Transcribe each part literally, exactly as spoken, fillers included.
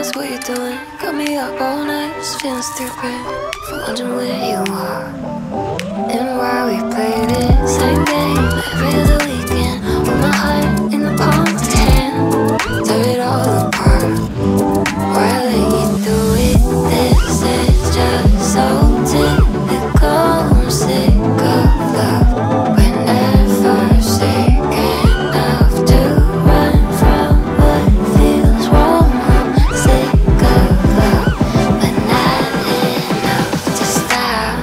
ask what you're doing. Got me up all night, just feeling stupid. For wondering where you are and why we played it. Same game every other weekend. With my heart in the palm of your hand. Tear it all apart. Why I let you do it? This is just so typical. I'm sick of love. We're never sick enough to run from what feels wrong. I'm sick of love, but not enough to stop.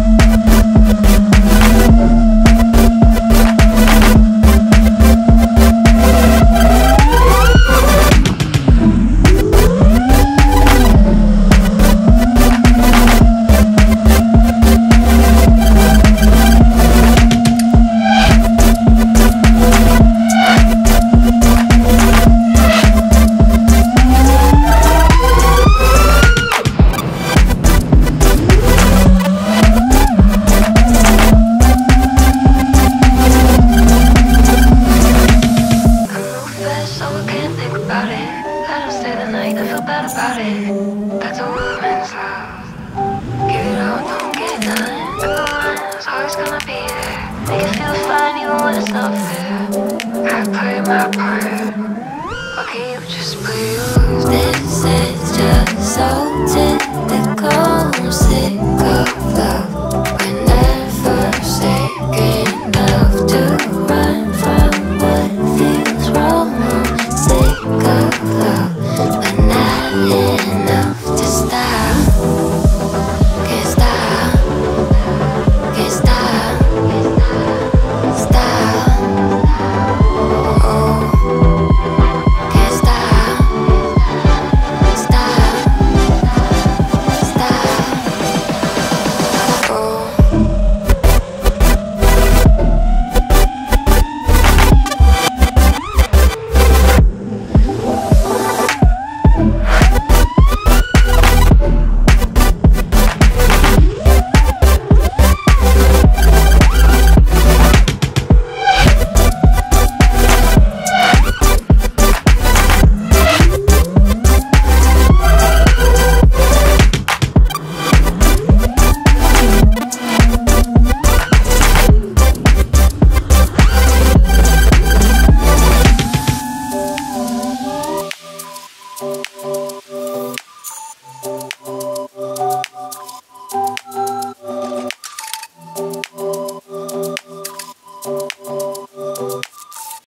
So I can't think about it. I don't stay the night, I feel bad about it. That's a woman's love. Give it all, don't get none. Everyone's always gonna be there. Make it feel fine even when it's not fair. I play my part. Why can't you just play yours? This is just so typical. I'm sick of